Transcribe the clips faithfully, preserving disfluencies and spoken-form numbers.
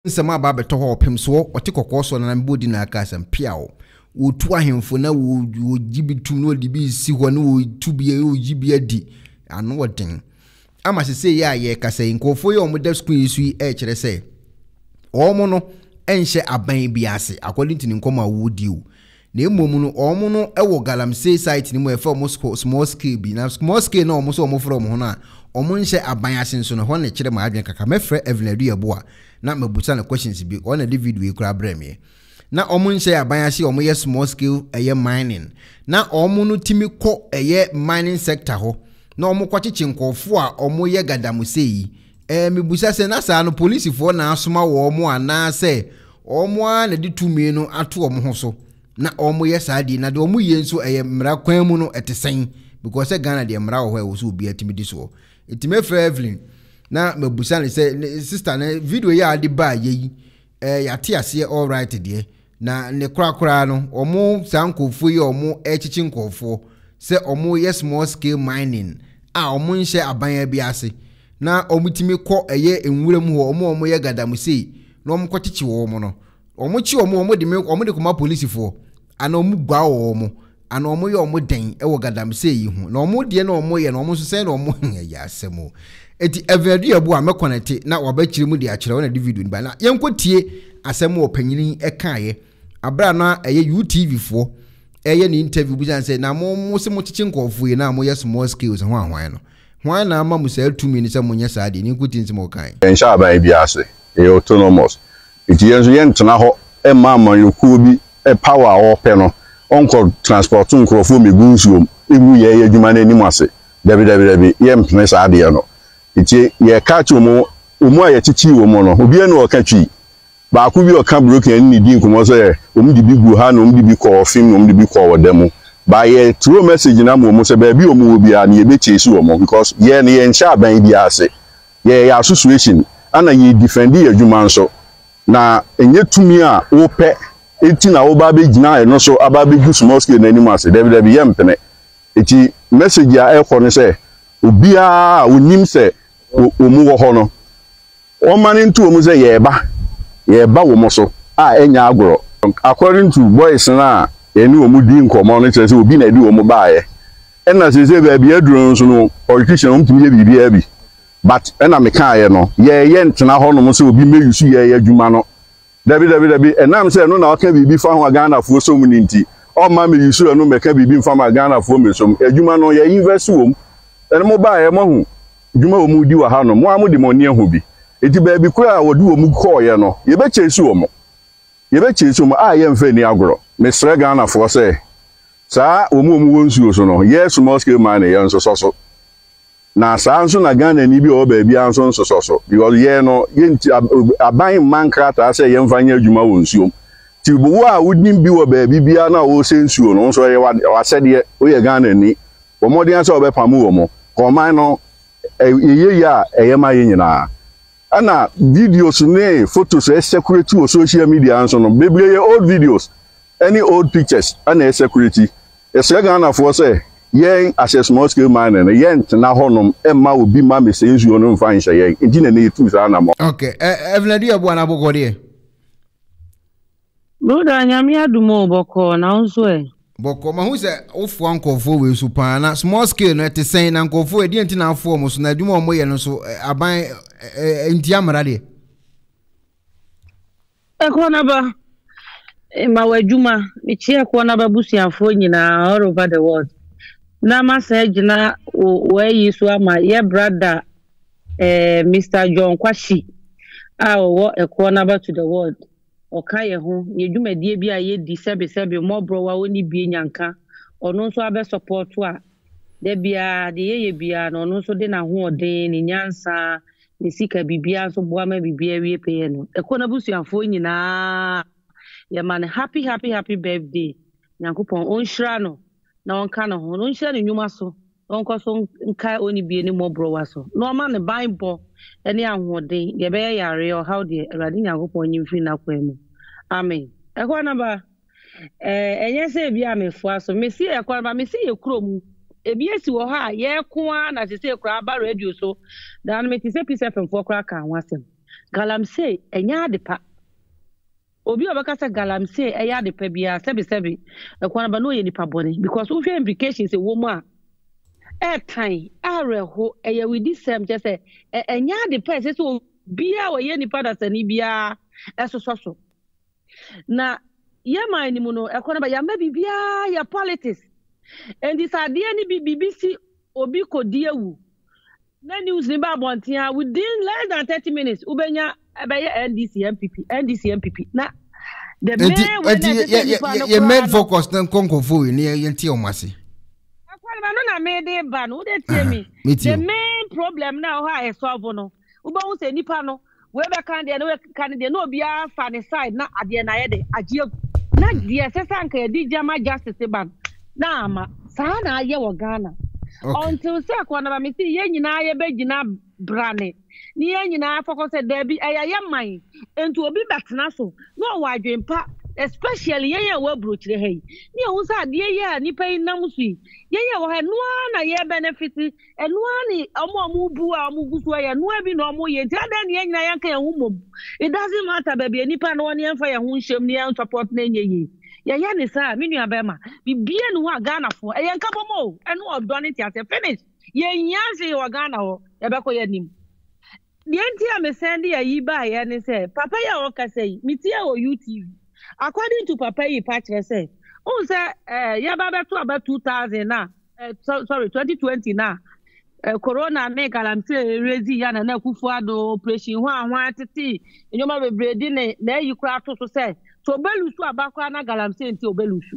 Nsema ba beto ho pem so wote kokoso na mbodi na aka asem piao wo tu ahemfo na wo gibitu no de bi si ho na wo tu bi wo gibi adi ano woden ama sese ya ye kasa inkofo ye omoda screen su e kire se omo no enhye aban bi ase according to nkoma wo di o na emom no omo no e wo galamseyers site ni mo e fa mo small scale bi na small scale na omo so omo from ho na omo nhye aban ase nso no ho na kire ma adwen kaka mefre Evelyn Kyei-Duah na mabusa na questions bi on the video we kura breme na omo nhye aban ase omo ye small scale eye mining na omo no timi ko eye mining sector ho na omo kwachichi nkofo a omo ye gadamusei eh mebusa se na sa no police fo na asoma wo omo ana se omo a na de tumi no ato omo ho so na omo ye saadi na de omo ye nso eye mra kwan mu no etesen because Ghana de mra wo ho so obi atimi di so etime fra Evelyn na mabusa ne se sister na video ya ade ba ye eh yate ase all right de na ne kura kura no omo sankofo ye omo echichi nkofo se omo ye small scale mining a omo nhye aban bi ase na omo timi ko eye enwuram ho omo omo ye gadamusei na omo kwachichi wo omo no omo chi omo omo de me omo de koma police fo ana omo gwa wo omo ana omo ye omo den e wo galamsey hu na omo de na omo ye na omo so se na omo ya asemo eti Evelyn Kyei-Duah me connect na wabachiri mu de akire wona di video ni ba na yenkotie asemo opanyini e kaaye abra na eye U T V fo eye ni interview bu jan say na mo mo se mo chichi nkofo ye na mo ye small scales ho ahwan no hwan na ama mo say two minutes mo nya saade ni nkuti ntimo kan en sha ba bi ase e autonomous eti yenso ye ntena ho e ma ma yokuo bi e power o pe no onko transport nkrofo megu nsuom egu ye ye adwuma na anim ase dabi dabi dabi ye mpene saade no eti ye catch omo omo aye chichi omo no obi enu okatwi ba ku bi oka broken ni di nkomo so ye omo di bi gu ha no omo di bi call film omo di bi call wodemu ba ye through message na mo omo se ba bi omo obi a na ye be chesu omo because ye ne ye ncha ban bi ase ye ya association ana ye defend ye adwuma nso na enye tumi a wo pe eti na wo ba be gina e no so aba be gu small scale na anim ase dabi dabi ye mpene eti message a e ko ne se obi a onim se omu wo ho no o mani ntu omu se ye ba ye ba wo mo so a enya agoro according to boys na eni omu di nkomo no se obi na di omu ba ye ena se se ba bi aduro nso no politician omu tumi ye bibi ya bi but ena me kan ye no ye ye ntena ho no mo se obi meyusu ye ye adwuma no dabi dabi dabi enam se no na aka bibi fa ho Ghana fo so mu ninti o ma meyusu no meka bibi mfa ma Ghana fo me so adwuma no ye invest wo mu ene mo ba ye mo hu dwuma wo mu di wa ha no mo amudi mo ne hu bi eti ba bi kura wodi wo mu call ye no ye be chesu wo mo ye be chesu mo a ye mfa ni agoro me sre Ghana fo se sa wo mu wo nsuo so no yes small scale man ye nso so so na sa nso na Ghana ni bi o ba bi anso nso so so because ye no ye nti aban man krata se ye mfa nya adwuma wo nsuo ti bo wo a wodim bi wo ba bi bia na wo se nsuo no nso ye wa sede o ye Ghana ni wo modern se o be pamu wo mo koman no eye ya eye ma ye nyina ana videos ne photos e security o social media anso no bebre old videos any old pictures ana security e se Ghana for say yen as a small scale miner na yen na honom e ma obi ma me sensu no mfa nhye yen nti na na etu sa na mo okay Evelyn Kyei-Duah na boko de broda nyame adumo boko na unso e boko ma hu se ofu ankofo we su pa na small scale no etesen na ankofo e di enti na afo mo so na adwuma omo ye no so aban enti amara de e ko na ba e ma wadwuma me chia ko na ba busuafo nyina all over the world na message na we yisu ama ye brother eh Mister John Kwashi a wo e ko na ba to the world oka ye ho ye dwumadie bi a ye di sebe sebe mo bro wa woni bi nyanka ono nso abe support a de bia de ye ye bia no ono nso de na ho odin ni nyansa ni sika bibia nso boa ma bibia wie peye no e ko na busuafo nyina ye man happy happy happy birthday nyankopon onhira no na onka no ho onhira ne nyuma so onko so nka oni bi ni mo bro wa so no ma ne bible ene ahoden ye be yare o how de awade nyankopon nyimfi na kwanu amen e ko na ba eh enye se bia mefo aso mesi e ko na ba mesi ye krom ebi esi wo ha ye ko na se se kra ba radio so dan me ti se P S F M fo kra ka ho asem galamsey enya adepa obi obakasa galamsey eya adepa bia sebi sebi ekwana ba no ye nipa bone because we fear implications e wo mu a e tan areho eya we di sem je say enya adepa se so bia we ye nipa da sani bia esososo na ye man ni mu no ekwana ba ya ma bibia ya politics and this idea ni B B C obi kodi ewu na news ni ba bontia within less than thirty minutes ubenya abeye N D C M P P N D C M P P na the main when you main focus then konkofo ni yenti omase akwa ba no na me dey ba no dey tie me the main problem now how I solve no uba hu se nipa no we be kan dey no we kan dey no bia fa ne side na ade na ye dey agie na die sesa nka di jama justice ban na ama saa na aye wo Ghana until say akwa na me see ye nyina ye be gina brane ni ye nyina focus there bi aya ye man ento obi betena so no wa adwempa especially ye ye wa brochire hey ni ehun sa de ye ni pai nam su ye ye wo ha no na ye benefit eno ani omo omo bu a omo gusu ye no bi na omo ye nti ada ni ye nyina yanka ye hu mom it doesn't matter baby nipa no ne emfa ye hu nhyem ni en support na enye ye ya ya ni sa me nua bema bibia no wa Ghana fo e yanka bomo eno odo ne ti ase finish ye nyanse wa Ghana ho ye be ko ye nim de enti a me send ya yi ba ye ne say papa ya o ka say mitia o U T V according to papa yi pa kire say o say eh ya ba be to about two thousand na uh, so, sorry twenty twenty na uh, corona me galamsey rezi ya na akufo-addo operation ho ahwa atete enyoma bebre di ne na yi kura to so say so belusu abakwa na galamsey enti obelusu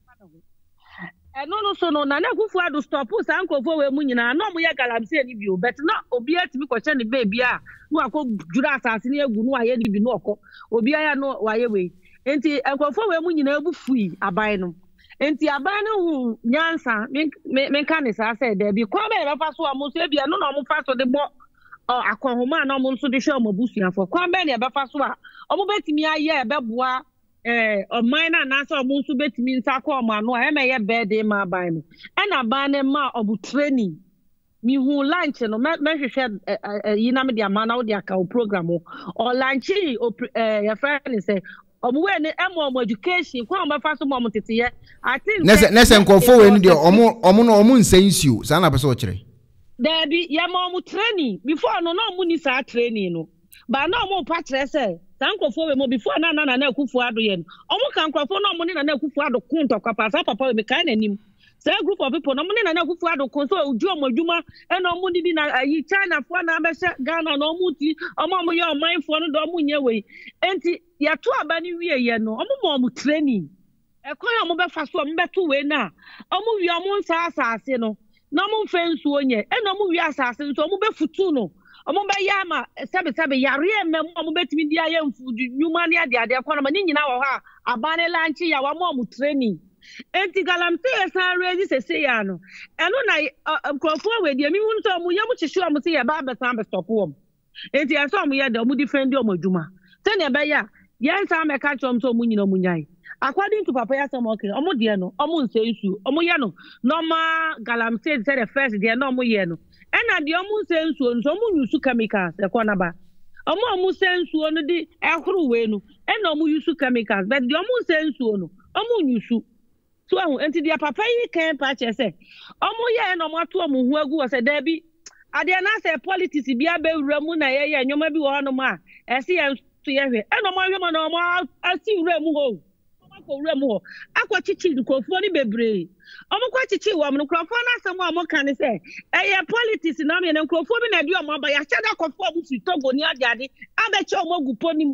eno no so no na akufo-addo stop sa nkofo we mu nyina na mo ye galamsey ni bi o bet na obi atimi ko che ne baby a no akọ jura asase ni egu no aye ni bi no okọ obi aya no waye we enti nkofo we mu nyina ebufui aban no enti aban no hu nyansa me kan ne sa say there bi kwa be be fa so amu so bia no na omu fa so de bo akonhoma na omu so de hwe omu busuafo kwa be ne be fa so a omu betimi aye be boa eh oman na na so omu so betimi nsa kwa omu anu a e me ye birthday ma aban no e na aban ne ma obu training mi hu lunch no me hwehwe yi na me dia ma na wo dia ka program o lunch eh ya friend say omu we ne emo omu education kwa omu fa so omu tete I think nese nese nkofo we ni de omu omu no omu nsensuo sa na pese o kire there be ya ma omu training before no no omu ni sa training no ba na omu pa kire say sa nkofo we mo before na na na akufo-addo ye no omu kan nkofo no omu ni na akufo-addo kunto kwa pa sa papa we me kan nanim say group of people no mo na na akufo-addo kon so oju omo adwuma e no omu di na yi China fo na be hye Ghana no omu ti omo omu ye oman fo no do omu nye we enti ya to abani wie ye no omu mo omu training e kon omu be fa so omu be to we na omu wi omu nsa asase no na omu mfensu onye e no omu wi asase so omu be futu no omu be ya ma sebe sebe yare emem omu betimi di aye mfu nyuma ne ade ade kon ma ni nyina wo ha abane lanchi ya wa mo omu training enti galamsey san rezi se se ya no eno na krofo we de mi hu nso mu ye mu chichi omu se ye ba be san be stop wo enti aso omu ye de omu defend omu adwuma se ne be ya ye san me ka chom so omu nyina omu nyai according to papa ya some okay omu de no omu nse nsu omu ye no normal galamsey say the first de no omu ye no ena de omu nse nsu nso omu yusu chemicals e kona ba omu omu nse nsu no di ehuru we no ena omu yusu chemicals but de omu nse nsu no omu yusu so ahụ enti dia papa yi kan pa che se omu ye no mo ato omu hu agu o se da bi ade na se politics bia be wura mu na ye ye nyoma bi wo no ma e se ye so ye hwe e no mo hwe mo no mo asi wura mu ho mo ko wura mu ho akwa chichi nkofo ni bebre omu kwa chichi wo mo nkofo na asem a mo kan se e ye politics na me nkofo bi na di omu aba ya cheda kofo omu fi Togo ni ade ade abeche omu gupo ni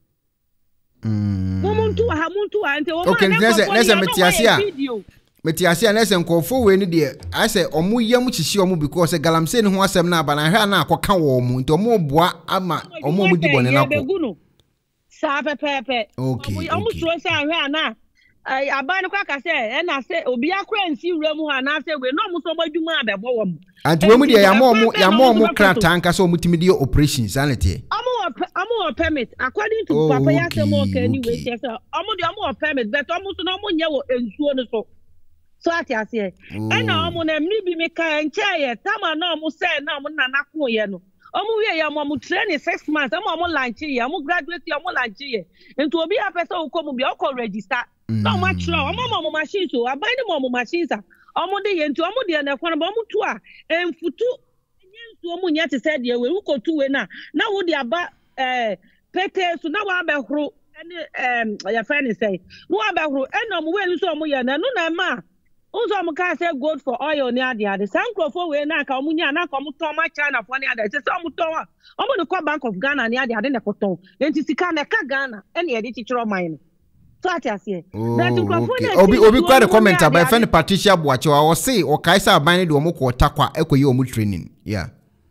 muntu ha muntu ante wo okay nese nese metiasia metiasia nese nkofo we ni de ase omu yam chichi omu because galamsey ni ho asem na aba na hwa na akoka wo mu nti omu boa ama omu omu di bone na ko sa pepepe okay omu tro sa hwa na aba ni kwa ka se e na se obi akra nsi wura mu ha na se we no omu so badwuma abebo wo mu anti we mu de ya mo omu ya mo omu krata nka so omu timidi operations anete omu permit according to oh, papa ya say mo okay anyway say omu de omu permit but omu so no omu nye wo ensuo no so so ati ase e na omu na mri bi me ka nche ye tama na omu say na omu na nakwo ye no omu we ya mo training six months omu omu lunch ye omu graduate omu lunch ye nti obi apesa ukomu bi okọ register no ma tro omu omu machine so aban ni omu machine sa omu de ye nti omu de na kwa na omu tu a emfutu enye nsu omu nya te said ye we ukotu we na na wo de aba eh pete so na wa abehoro ene em ya friend say no abehoro ene omu we nso omu ye na no na ma Uzo muka say gold for oil ni ade ade. Sankrofo we na ka omunya na ka omuton ma China for ni ade. Se se omuton wa. Omu de kwa Bank of Ghana ni ade ade na koton. Enti sika na ka Ghana ene ye de chichiro man. So ati ase. That nkrofo na Obi obi kwa the comment about friend Patricia Boache wa say o kaisa aban de omu ko takwa ekoye omu training. Yeah.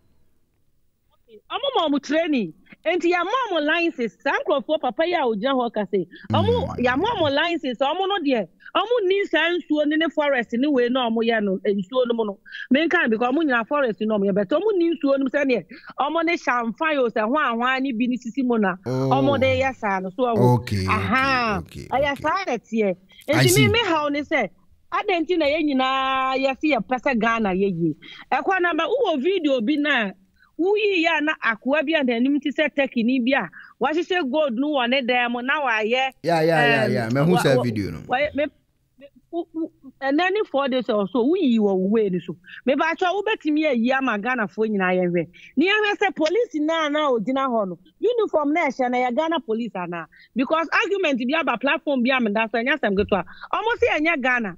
Omu mo omu training. Enti ya mo licenses sankrofo papa ya ojan ho ka say. Omu ya mo licenses omu no de omu ni sansuo ni ne forest ni we na omu ye no ensuo no no me kan because omu nyina forest no omu ye but omu ni nsuo no se ne omu ne shamfayo se ho ahwa ni bi ni sisi mo na omu de ye sa no so okay aha aya sa na tie enti me me ha ni se adenti na ye nyina ye se ye pese Ghana ye yi ekwa na ba wo video bi na uyi ya na akwa bi and anim ti se tekini bi a wa hye gold no wone dem na wa ye yeah yeah yeah yeah me hu say video no and then four days or so we were way so me ba twa wo betimi ayi ama Ghana fo nyina ye hwe ni ye hwe say police na na odina ho no uniform na ehye na ya Ghana police ana because argument bi aba platform bi am da so nya sam geto a almost enya Ghana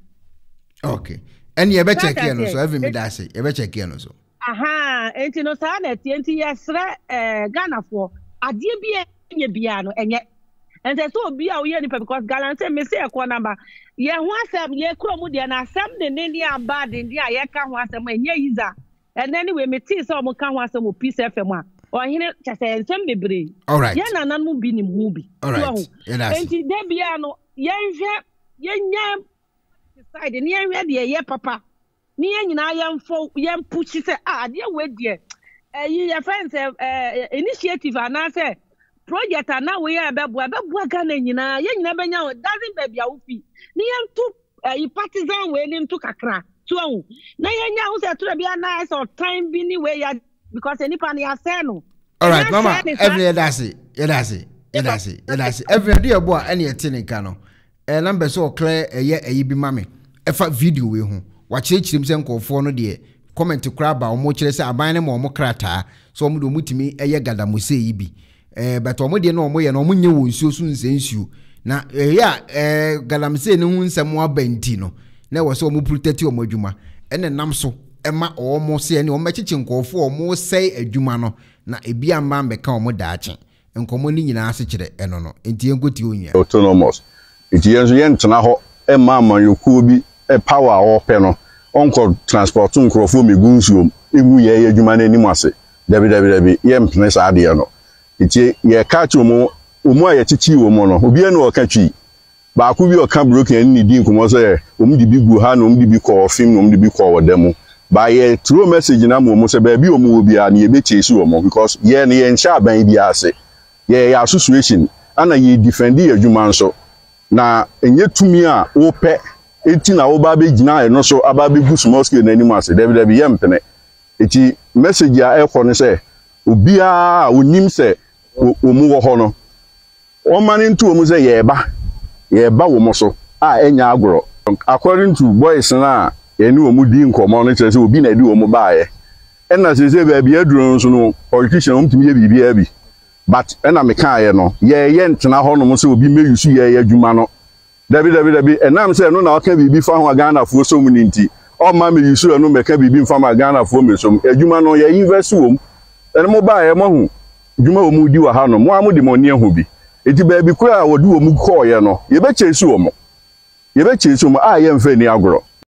okay and ye be check here no so every me da say ye be check here no so aha enti no sa na tie enti yesre eh Ghana fo ade bi enye bia no enye and so be a we any because galante me say e number ye ho asem ye kromu de na asem de ne ni aba de ndi a ye ka ho asem enye yiza and anyway me tii say o mo ka ho asem o Peace F M a o hine chase ensem bebre all right ye na nanu bi ni mu bi all right enti de bia no ye hwe ye nya decide ni ye hwe de ye papa ni ye nyina ye mfo ye mpuchi say ah de we de eh ye friends eh initiative ana say project na we ya bebo bebo Ghana nyina ye nyina benya doesn't baby awufi ni ye ntu e partisan we ni ntu kakra so hu na ye nya hu se to bia na so time bi ni we ya because any pan ya say no all right mama every that's it yeah that's it yeah that's it yeah that's it every day abo any etin nka no e number so clear e ye e bi mame e fa video we hu wa chirechirim se nkofo no de comment kra ba o mo kire se aban ne mo mo krata so mo do mutimi e ye gadamose yi bi eh but omo de no omo ye no omo nye wo nsuo so nsensuo na eh ya eh galamse ne hu nsem abanti no na wo so omo protect omo adwuma ene nam so ema omo se ne omo chichi nkofo omo sei adwuma no na ebi amba mbeka omo daache nkomo ni nyina ase kire eno no enti enkoti onua autonomous enti yenso ye ntena ho ema amanyokuo bi e power o pe no onko transport nkrofo megu nsuo egu ye adwuma na anim ase dabi dabi dabi ye mpene sa ade no iti ye catch omo omo aye chichi omo no obi enu o catchi ba ku bi o ka broken ni di nkomo so ye omo di bi gu ha no omo di bi ko film omo di bi ko wodemu ba ye through message na mo se ba bi omo obi a na ye be chase omo because ye ne ye nsha ban bi ase ye ya association ana ye defend ye adwuma nso na enye tumi a wo pe eti na wo ba be gina e no so aba be gu small scale na anim ase dabi dabi ye mpene eti message a e ko ne se obi a onim se omu wo ho no o mani ntu omu se ye ba ye ba wo mo so a enya agro according to boys na eni omu di nkomo no kire se obi na di omu ba ye ena se se ba bi aduro nso no politician omu timi ye bibi abi but ena me kan ye no ye ye ntena ho no mo se obi me yusu ye ye adwuma no dabi dabi dabi enam se no na o ka bibi fa ho Ghana fo so mu ninti o ma me yusu no me ka bibi fa ma Ghana fo me so adwuma no ye invest wo ene mo ba ye mo hu dwuma wo mu di wa ha no mo amu de mo ne hu bi eti ba bi kura wo di wo mu ko ye no ye be chesi wo mo ye be chesi wo mo a ye mfa ni agoro